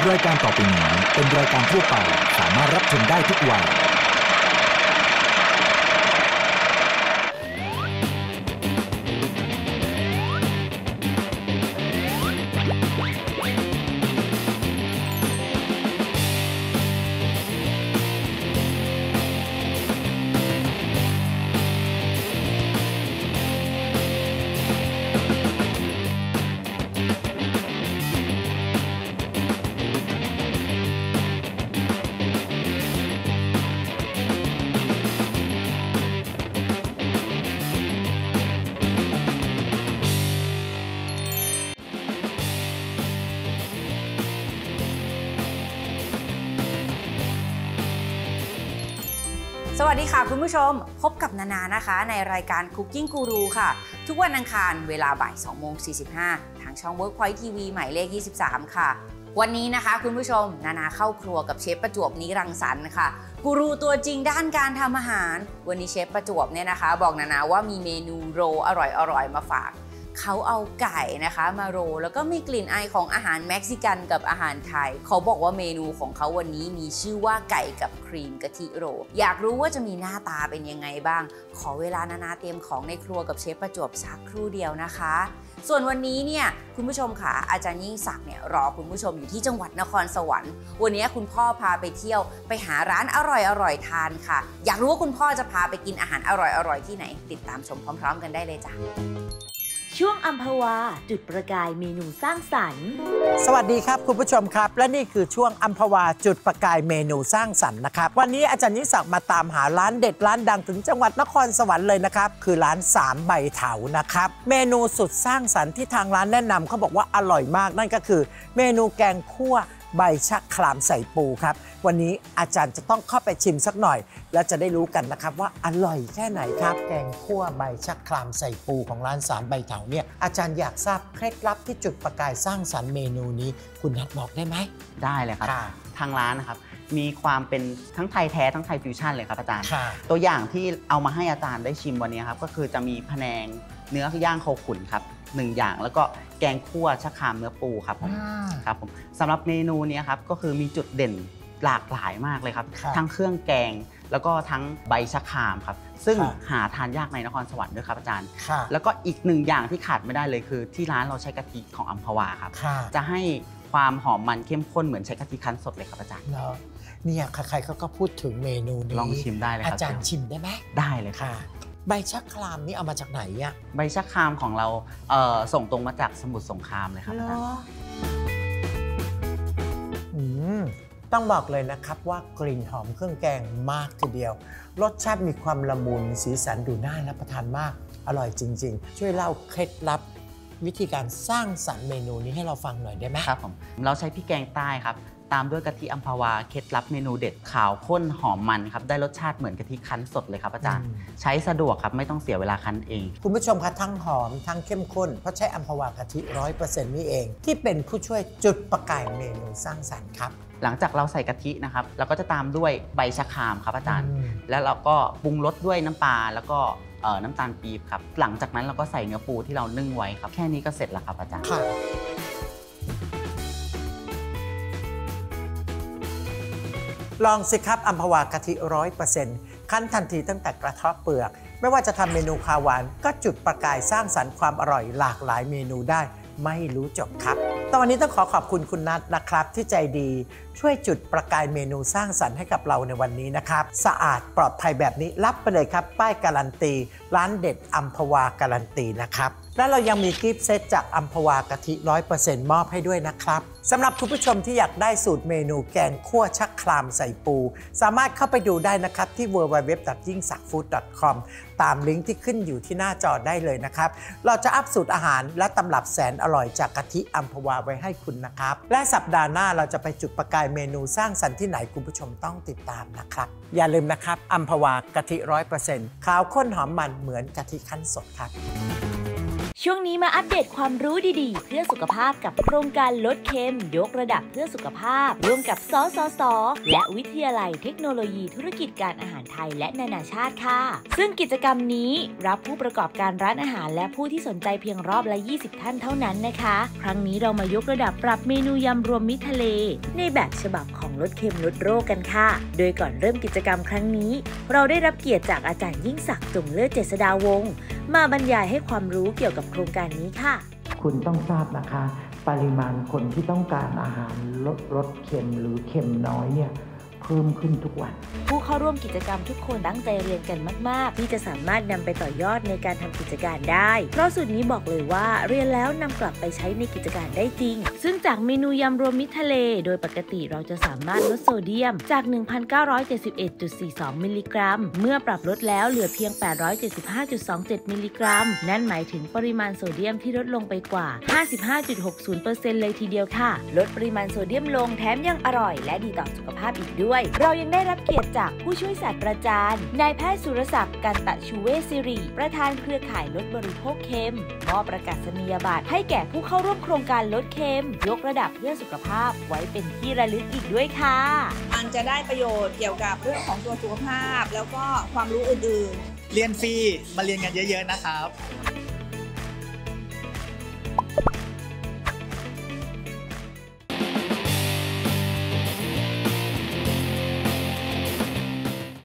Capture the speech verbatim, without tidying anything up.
รายการต่อไปนี้เป็นรายการทั่วไปสามารถรับชมได้ทุกวัยสวัสดีค่ะคุณผู้ชมพบกับนานานะคะในรายการ Cooking Guru ค่ะทุกวันอังคารเวลาบ่าย สองโมงสี่สิบห้า ทางช่อง Workpoint ที วี หมายเลข ยี่สิบสาม ค่ะวันนี้นะคะคุณผู้ชมนานาเข้าครัวกับเชฟประจวบนิรังสรรค์ค่ะกูรูตัวจริงด้านการทำอาหารวันนี้เชฟประจวบเนี่ยนะคะบอกนานาว่ามีเมนูโรลอร่อยๆมาฝากเขาเอาไก่นะคะมาโรลแล้วก็มีกลิ่นอายของอาหารเม็กซิกันกับอาหารไทยเขาบอกว่าเมนูของเขาวันนี้มีชื่อว่าไก่กับครีมกะทิโรลอยากรู้ว่าจะมีหน้าตาเป็นยังไงบ้างขอเวลานานาเตรียมของในครัวกับเชฟประจวบสักครู่เดียวนะคะส่วนวันนี้เนี่ยคุณผู้ชมค่ะอาจารย์ยิ่งศักดิ์เนี่ยรอคุณผู้ชมอยู่ที่จังหวัดนครสวรรค์วันนี้คุณพ่อพาไปเที่ยวไปหาร้านอร่อยๆทานค่ะอยากรู้ว่าคุณพ่อจะพาไปกินอาหารอร่อยๆที่ไหนติดตามชมพร้อมๆกันได้เลยจ้ะช่วงอัมพวาจุดประกายเมนูสร้างสรรค์สวัสดีครับคุณผู้ชมครับและนี่คือช่วงอัมพวาจุดประกายเมนูสร้างสรรค์นะครับวันนี้อาจารย์ยิ่งศักดิ์มาตามหาร้านเด็ดร้านดังถึงจังหวัดนครสวรรค์เลยนะครับคือร้านสามใบเถานะครับเมนูสุดสร้างสรรค์ที่ทางร้านแนะนำเขาบอกว่าอร่อยมากนั่นก็คือเมนูแกงคั่วใบชะครามใส่ปูครับวันนี้อาจารย์จะต้องเข้าไปชิมสักหน่อยแล้วจะได้รู้กันนะครับว่าอร่อยแค่ไหนครับแกงคั่วใบชะครามใส่ปูของร้านสามใบเถาเนี่ยอาจารย์อยากทราบเคล็ดลับที่จุดประกายสร้างสรรค์เมนูนี้คุณนัทบอกได้ไหมได้เลยครับทางร้านนะครับมีความเป็นทั้งไทยแท้ทั้งไทยฟิวชั่นเลยครับอาจารย์ตัวอย่างที่เอามาให้อาจารย์ได้ชิมวันนี้ครับก็คือจะมีพะแนงเนื้อย่างโคขุนครับหนึ่งอย่างแล้วก็แกงคั่วชะครามเนื้อปูครับผมครับผมสำหรับเมนูนี้ครับก็คือมีจุดเด่นหลากหลายมากเลยครับทั้งเครื่องแกงแล้วก็ทั้งใบชะครามครับซึ่งหาทานยากในนครสวรรค์ด้วยครับอาจารย์แล้วก็อีกหนึ่งอย่างที่ขาดไม่ได้เลยคือที่ร้านเราใช้กะทิของอัมพวาครับจะให้ความหอมมันเข้มข้นเหมือนใช้กะทิคั้นสดเลยครับอาจารย์เนี่ยใครๆเขาก็พูดถึงเมนูนี้ลองชิมได้เลยครับอาจารย์ชิมได้ไหมได้เลยค่ะใบชะครามนี่เอามาจากไหนอะใบชะครามของเราเอ่อส่งตรงมาจากสมุทรสงครามเลยครับอาจารย์ต้องบอกเลยนะครับว่ากลิ่นหอมเครื่องแกงมากทีเดียวรสชาติมีความละมุนสีสันดูน่ารับประทานมากอร่อยจริงๆช่วยเล่าเคล็ดลับวิธีการสร้างสรรค์เมนูนี้ให้เราฟังหน่อยได้ไหมครับผมเราใช้พริกแกงใต้ครับตามด้วยกะทิอัมพวาเคล็ดลับเมนูเด็ดขาวข้นหอมมันครับได้รสชาติเหมือนกะทิคั้นสดเลยครับอาจารย์ใช้สะดวกครับไม่ต้องเสียเวลาคั้นเองคุณผู้ชมคะทั้งหอมทั้งเข้มข้นเพราะใช้อัมพวากะทิ ร้อยเปอร์เซ็นต์ นี่เองที่เป็นผู้ช่วยจุดประกายเมนูสร้างสรรค์ครับหลังจากเราใส่กะทินะครับเราก็จะตามด้วยใบชะครามครับอาจารย์แล้วเราก็ปรุงรสด้วยน้ำปลาแล้วก็น้ำตาลปี๊บครับหลังจากนั้นเราก็ใส่เนื้อปูที่เรานึ่งไว้ครับแค่นี้ก็เสร็จแล้วครับอาจารย์ลองสิครับอัมพวากะทิ ร้อยเปอร์เซ็นต์ คั้นทันทีตั้งแต่กระเทาะเปลือกไม่ว่าจะทำเมนูคาวหวานก็จุดประกายสร้างสรรค์ความอร่อยหลากหลายเมนูได้ไม่รู้จบครับตอนนี้ต้องขอขอบคุณคุณนัทนะครับที่ใจดีช่วยจุดประกายเมนูสร้างสรรค์ให้กับเราในวันนี้นะครับสะอาดปลอดภัยแบบนี้รับไปเลยครับป้ายการันตีร้านเด็ดอัมพวาการันตีนะครับและเรายังมีกิฟต์เซตจากอัมพวากะทิ ร้อยเปอร์เซ็นต์ มอบให้ด้วยนะครับสำหรับคุณผู้ชมที่อยากได้สูตรเมนูแกงคั่วชักครามใส่ปูสามารถเข้าไปดูได้นะครับที่ ดับเบิลยู ดับเบิลยู ดับเบิลยู ดอท ยิ่งศักดิ์ฟู้ด ดอท คอม ตามลิงก์ที่ขึ้นอยู่ที่หน้าจอได้เลยนะครับเราจะอัปสูตรอาหารและตำรับแสนอร่อยจากกะทิอัมพวาไว้ให้คุณนะครับและสัปดาห์หน้าเราจะไปจุดประกายเมนูสร้างสรรค์ที่ไหนคุณผู้ชมต้องติดตามนะครับอย่าลืมนะครับอัมพวากะทิ ร้อยเปอร์เซ็นต์ ขาวข้นหอมมันเหมือนกะทิคั้นสดครับช่วงนี้มาอัปเดตความรู้ดีๆเพื่อสุขภาพกับโครงการลดเค็มยกระดับเพื่อสุขภาพร่วมกับสสสและวิทยาลัยเทคโนโลยีธุรกิจการอาหารไทยและนานาชาติค่ะซึ่งกิจกรรมนี้รับผู้ประกอบการร้านอาหารและผู้ที่สนใจเพียงรอบละยี่สิบท่านเท่านั้นนะคะครั้งนี้เรามายกระดับปรับเมนูยำรวมมิตรทะเลในแบบฉบับของลดเค็มลดโรคกันค่ะโดยก่อนเริ่มกิจกรรมครั้งนี้เราได้รับเกียรติจากอาจารย์ยิ่งศักดิ์จงเลิศเจษฎาวงศ์มาบรรยายให้ความรู้เกี่ยวกับโครงการนี้ค่ะคุณต้องทราบนะคะปริมาณคนที่ต้องการอาหารลดรสเค็มหรือเค็มน้อยเนี่ยเพิ่มขึ้นทุกวันผู้เข้าร่วมกิจกรรมทุกคนตั้งใจเรียนกันมากๆที่จะสามารถนำไปต่อยอดในการทำกิจการได้เพราะสูตรนี้บอกเลยว่าเรียนแล้วนำกลับไปใช้ในกิจการได้จริงซึ่งจากเมนูยำรวมมิตรทะเลโดยปกติเราจะสามารถลดโซเดียมจาก หนึ่งพันเก้าร้อยเจ็ดสิบเอ็ดจุดสี่สอง มิลลิกรัมเมื่อปรับลดแล้วเหลือเพียง แปดร้อยเจ็ดสิบห้าจุดสองเจ็ด มิลลิกรัมนั่นหมายถึงปริมาณโซเดียมที่ลดลงไปกว่า ห้าสิบห้าจุดหกศูนย์ เปอร์เซ็นต์ เลยทีเดียวค่ะลดปริมาณโซเดียมลงแถมยังอร่อยและดีต่อสุขภาพอีกด้วยเรายังได้รับเกียรติจากผู้ช่วยศาสตราจารย์นายแพทย์สุรศักดิ์กันตะชูเวชศิริประธานเครือข่ายลดบริโภคเค็มมอบประกาศนียบัตรให้แก่ผู้เข้าร่วมโครงการลดเค็มยกระดับเพื่อสุขภาพไว้เป็นที่ระลึกอีกด้วยค่ะมันจะได้ประโยชน์เกี่ยวกับเรื่องของตัวสุขภาพแล้วก็ความรู้อื่นๆเรียนฟรีมาเรียนกันเยอะๆนะครับ